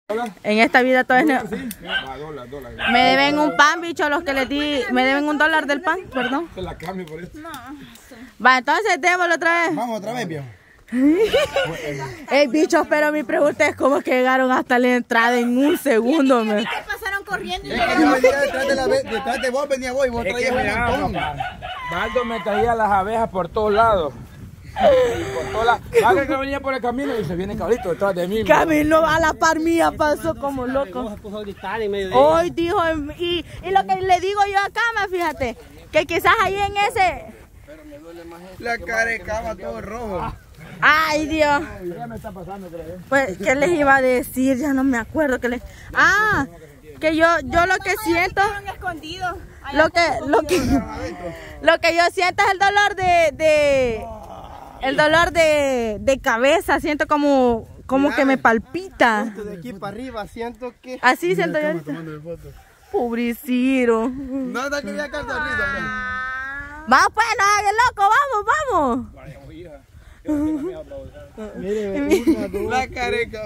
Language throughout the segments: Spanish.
En esta vida todo es Me deben un pan, bicho, los que les di. Me deben $1 del pan, perdón. Te la cambio por esto. Va, entonces démoslo otra vez. Vamos otra vez, viejo. Ey, bichos, pero mi pregunta es cómo que llegaron hasta la entrada en un segundo. ¿Qué pasaron corriendo? Es que yo venía detrás de vos, venía vos y vos traías un montón. Baldo me traía las abejas por todos lados. Por todos lados. Alguien que venía por el camino y se viene cabrito detrás de mí. Camino a la par mía pasó como loco. Hoy dijo, y lo que le digo yo a Cama, fíjate, que quizás ahí en ese... La cara de Cama todo rojo. Ay, Dios. Ya me está pasando, creo. Pues, ¿qué les iba a decir? Ya no me acuerdo que les... Ah, que yo lo que siento... Lo que yo siento es el dolor el dolor de cabeza. Siento como que me palpita. De aquí para arriba siento que... Así siento yo ahorita. Pobrecito. No te quería cantar risa. Vamos pues, no hagas loco, vamos. La careca.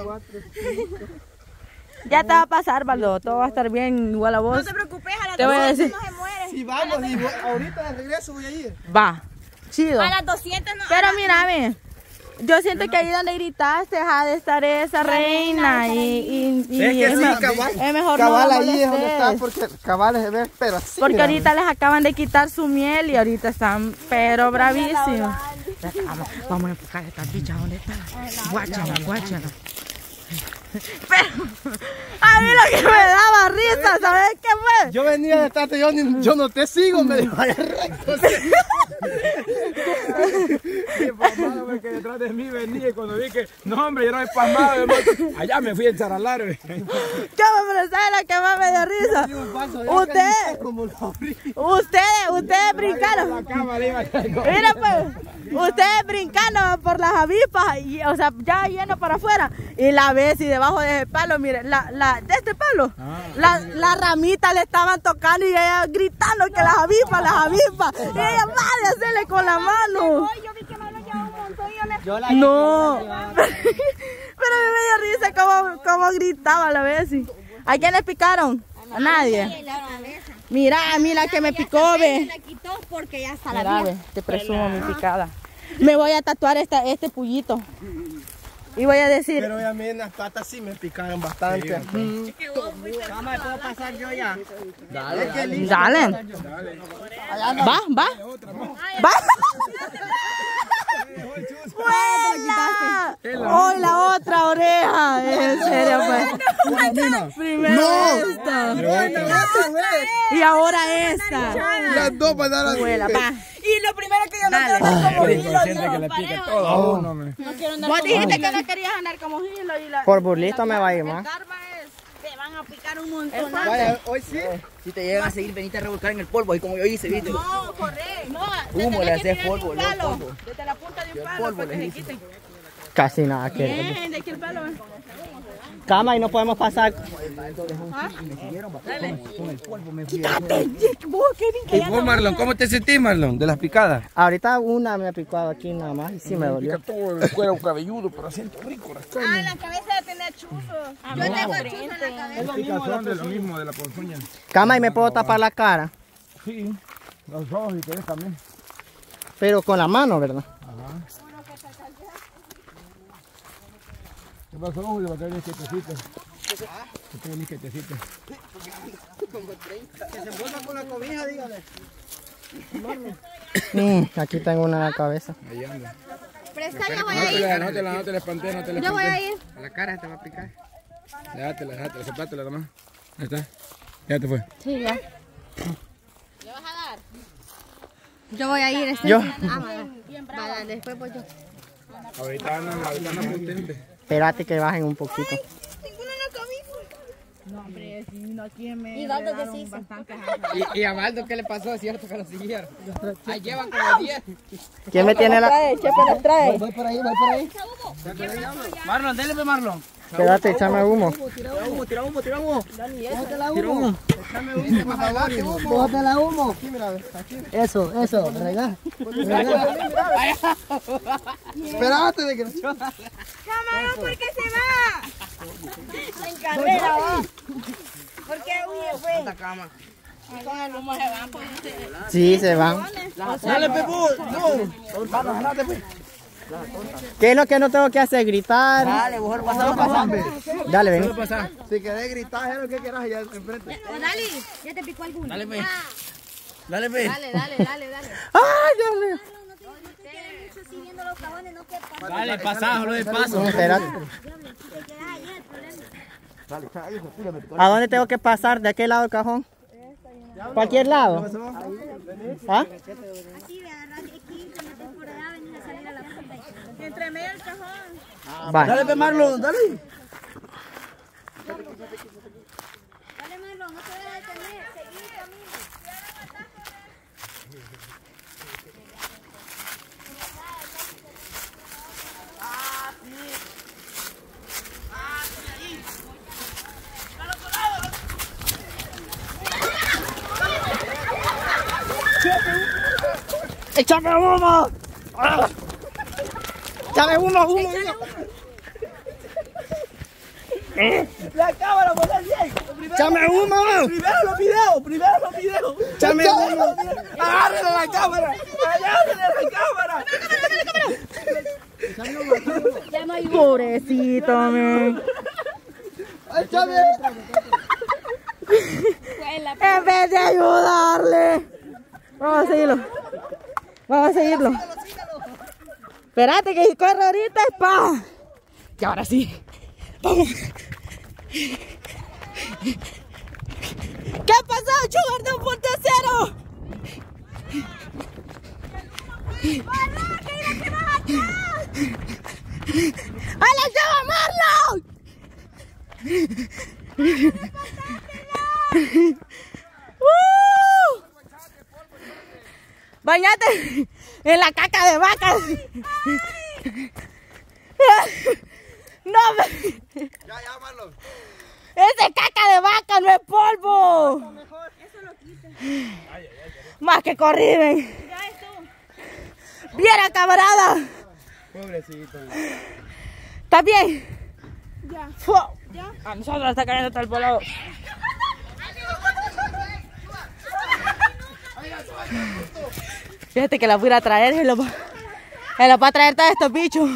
Ya te va a pasar, Baldo. Todo va a estar bien, igual a vos. No te preocupes, a las te voy a 200 decir. no se muere. Si vamos, y ahorita de regreso voy a ir. Va, chido. A las 200 no. Pero mírame, yo siento que ahí donde gritaste ha de estar esa reina y es que sí, cabal. Es mejor Cabal no ahí es donde está, molestes. porque cabal es ver, pero así. Porque mira. ahorita les acaban de quitar su miel y ahorita están pero bravísimos. Vamos a enfocar a esta bicha, ¿dónde está? Guáchala. Pero a mí lo que me daba risa, ¿sabes qué fue? Yo venía detrás de yo no te sigo, me dijo allá recto. Qué pasmado, que detrás de mí venía y cuando vi que, no hombre, yo no he pasmado, hermano. Allá me fui a encharalar. Yo me ¿sabes la que más me dio risa? Ustedes brincaron. Mira pues, ustedes brincando por las avispas, y, o sea, ya yendo para afuera. Y la ves y debajo de ese palo, miren, de este palo, la ramita le estaban tocando y ella gritando que las avispas. Y ella va a hacerle con la mano. Yo vi que Marlon llevaba un montón y yo No. Pero me dio risa como gritaba a la vez. ¿A quién le picaron? A nadie. Mira que me picó, ve. porque ya está Mira, ve, te presumo mi picada. Me voy a tatuar este pullito. Y voy a decir... Pero a mí en las patas sí me picaron bastante. ¿Cómo me puedo pasar yo ya? Dale. Va. ¡Buena! ¡Hoy la otra oreja! En serio, pues. Primero esta. Y ahora esta. Las dos para dar Abuela, va. Y lo primero que yo no quiero andar como hilo. Que le pique todo a uno, me. No quiero andar Vos como dijiste que no querías andar como hilo y la... Por burlito me va a ir más. El karma es, te van a picar un montón. Vaya, hoy sí. Si te llegan a seguir, venite a revolcar en el polvo, ahí como yo hice, ¿viste? No, corre. No, Humo, le haces polvo, un le haces palo. polvo. Desde la punta de un palo polvo para que le se hice. quiten. Casi nada que Bien, de aquí el palo. Cama y no podemos pasar. ¿Y vos, Marlon, cómo te sentís, Marlon, de las picadas? Ahorita una me ha picado aquí nada más y sí me dolió. Todo el cuero cabelludo, pero siento rico. Ah, la cabeza ya tiene chuzos. Yo tengo chuzos en la cabeza. Es picazón de lo mismo, de la ponzoña. Cama y me puedo tapar la cara, Sí, los ojos y que es también. pero con la mano, ¿verdad? ¿Qué pasó, Julio? Va a traer quietecito. Va a traer quietecito. Que se envuelva con la cobija, dígale. Aquí tengo una en la cabeza. Ahí anda. Presta, yo voy a ir. No te la espanté, no te la espanté. Yo voy a ir. A la cara te va a picar. Déjatela, soplátela nomás. Ahí está. Ya te fue. Sí, ya. ¿Le vas a dar? Yo voy a ir. Yo. Vale, después voy yo. Ahorita andan potentes. Espérate que bajen un poquito. Ninguno no camisa. No, hombre, si no, aquí me ¿Y Baldo qué se hizo? bastantes. ¿Y a Baldo qué le pasó? Es cierto que lo siguieron. Ahí llevan como 10. ¿Quién me tiene la...? Chepe las trae. Voy por ahí. Marlon, dele, Marlon. Espérate, échame humo. Tira humo. Bótela humo. Échame humo, por favor. Bótela humo. Aquí, mira, aquí. Eso, regá. Espérate de que... Camarón, ¿por qué se va? En carrera, va. ¿Por qué huye, güey? Esta cama. Con el humo se van, pues. Sí, se van. Dale, Pepo. No. ¿Qué es lo que no tengo que hacer? Gritar. Dale, mejor pasamos. Dale, ven. Si querés gritar, es lo que quieras allá enfrente. Dale, ya te picó alguno. Dale, pe. Dale, pe. Dale. ¡Ay, Dios mío! No te quedes mucho siguiendo los cabones, no que pasa. Dale, pasado, lo de paso. No, espérate. Te quedas ahí el problema. ¿A dónde tengo que pasar? ¿De qué lado del cajón? ¿Cualquier lado? ¿Ah? Así, ve, agarrar aquí, te metes por allá, venís a salir a la punta. Entre medio del cajón. Va. Dale, pe, Marlon, dale. Dale, Marlon, no te dejes detener, seguí el camino. ¡Échame humo! ¡Échame humo! La cámara, ponla bien. ¡Échame humo! Primero los videos. ¡Échame humo! Agárrenle la cámara. Agárrenle la cámara. Pobrecito, man. Échame. En vez de ayudarle. Vamos a seguirlo. Espérate que corre ahorita, es pa. Y ahora sí. Vamos. ¿Qué pasó, Sugar de 1.0? ¡Hola, llama Marlon! Bañate en la caca de vaca. No, Ya, Marlon. ese es caca de vaca, no es polvo. Más que corriben. Viera, camarada. Pobrecito. ¿Estás bien? Ya. A nosotros está cayendo hasta el volado. Fíjate que la voy a ir a traer, se los va a traer todos estos bichos.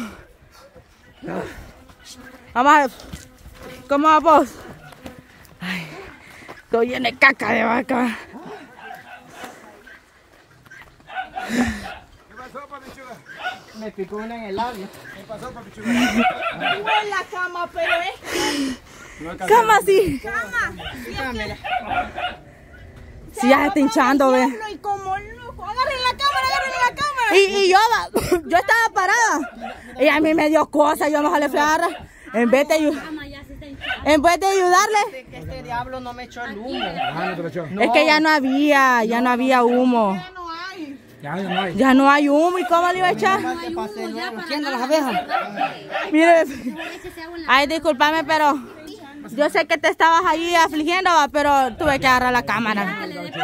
Vamos a ver. ¿Cómo vas vos? Ay, todo lleno de caca de vaca. ¿Qué pasó, papi Chuga? Me picó una en el labio. ¿Qué pasó, papi Chuga? En la cama, pero es... Cama, sí. Sí, ya se está hinchando, ve. Y como loco, agarren la cámara. Y yo estaba parada. Y a mí me dio cosa, yo mejor le fui a agarrar. En vez de ayudarle. Este diablo no me echó el humo. Ah, no te lo echó. Es que ya no había humo. Ya no hay humo. ¿Y cómo le iba a echar? ¿Quién de las abejas? Mire, ay, discúlpame, pero yo sé que te estabas ahí afligiendo, va, pero tuve que agarrar la cámara.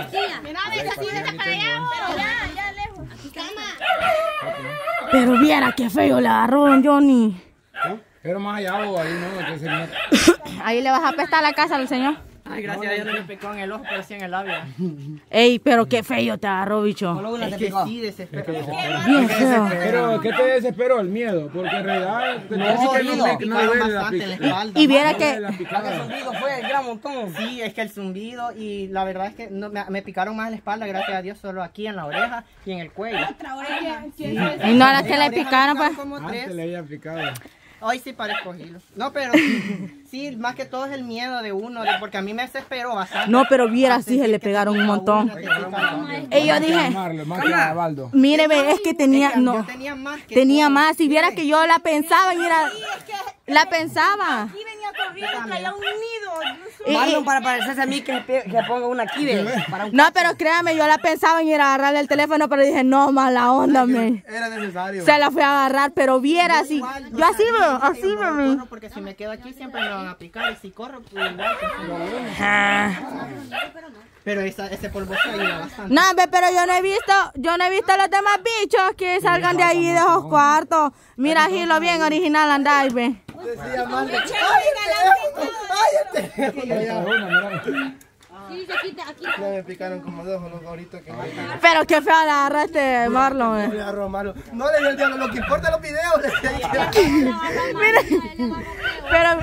Pero viera qué feo le agarró, don Johnny. Pero más allá, ahí no, que se me... Ahí le vas a apestar la casa al señor. Ay, gracias a Dios no me picó en el ojo, pero sí en el labio. Ey, pero qué feo te agarró, bicho. Es que sí, desesperó. Bien feo. Pero, ¿qué te desesperó? El miedo, porque en realidad... No duele la espalda. Y viera que... El zumbido fue el gran montón. Sí, es que el zumbido y la verdad es que no, me picaron más en la espalda, gracias a Dios, solo aquí en la oreja y en el cuello. Y no las que le picaron, pues. Como Antes tres. le había picado. Hoy sí parezco hilo. No, pero sí, más que todo es el miedo de uno, porque a mí me desesperó bastante. No, pero viera, sí se le pegaron un montón. Y yo dije, Más que a Baldo. mire, ve, es que tenía, Yo no, tenía más que tenía todo. más. Si viera que yo la pensaba, y era, la pensaba. Marlon, para parecerse a mí que ponga una kibe. No, pero créame, yo la pensaba en ir a agarrarle el teléfono, pero dije, no, mala onda, me. Era necesario. Se la fui a agarrar, pero viera así. Igual, Yo así no veo, sé, así yo no veo. corro porque si me quedo aquí siempre me van a picar y si corro, pues igual. Pero ese polvo se ayuda bastante. No, ve, pero yo no he visto los demás bichos que salgan de ahí de esos cuartos. Mira, Gilo, bien original andáis, ve. Decía mal. Sí, aquí. Ya me picaron como dos ahorita que Pero qué feo la agarraste, Marlon. me agarró malo. No le dio el diablo, lo que importa es los videos. Pero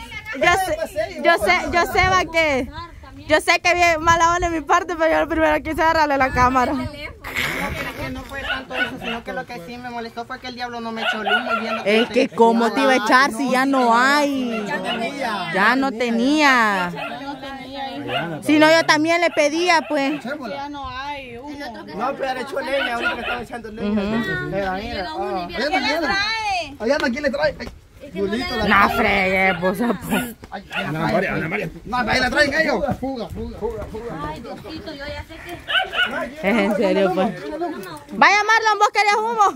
yo sé que bien mala onda de mi parte, pero yo lo primero quise agarrarle la cámara. No fue tanto eso, sino que lo que sí me molestó fue que el diablo no me echó luz muy bien. Es que cómo te iba a echar si ya no hay. Ya no tenía. Si no, yo también le pedía, pues. Ya no hay humo. No, pero le echó leña, ahorita le estaba echando leña. Mira. ¿Qué le trae? Allá quién le trae. Julito, la No fregué, pues. Ana María. no, ahí la traen ellos. Fuga. Ay, Diosito, yo ya sé que... Es en serio, pues. Vaya, Marlon, vos querías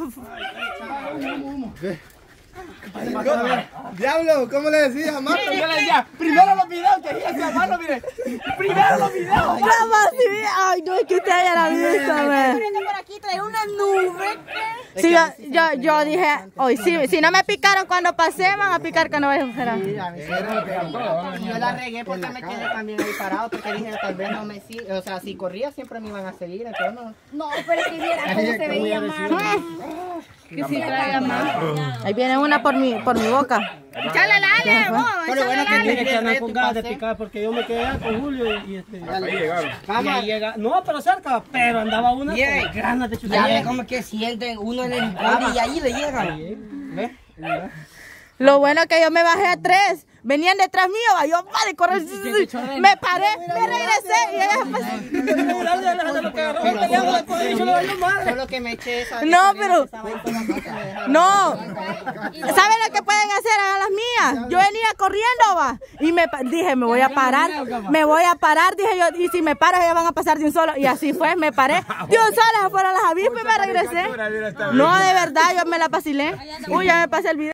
humo. Diablo, ¿cómo le decía? Marlon, Yo le decía, primero los videos, que decía Marlon, mire. Primero los videos. ¿Cómo así? Ay, no, es que usted ya la vista, ve. Por aquí trae una nube. Sí, yo dije, hoy si no me picaron cuando pasé, van a picar cuando vaya a fuera. Yo la regué porque me quedé también ahí parado, porque dije tal vez no me siguen, o sea, si corría siempre me iban a seguir, entonces no. No, pero es que viera cómo se veía mal. Que si traiga más. Ahí viene una por mi boca. Échale la ale, vos. pero bueno que tiene que andar con ganas de picar porque yo me quedé con Julio y Ahí llegaron. y ahí llega, no, pero cerca, pero andaba una con ganas de chutar. Ya ves como que sienten uno en el helicóptero y ahí le llegan. Lo bueno es que yo me bajé a 3. Venían detrás mío, va, yo vale, correr. Me paré, me regresé y ella Solo que me eché esa. No, pero no. ¿Saben lo que pueden hacer a las mías? Yo venía corriendo, va, y dije, me voy a parar, dije yo, y si me paro ellas van a pasar de un solo, y así fue, me paré de un solo, fueron las avispas y me regresé. No, de verdad, yo me la vacilé. Uy, ya me pasé el video.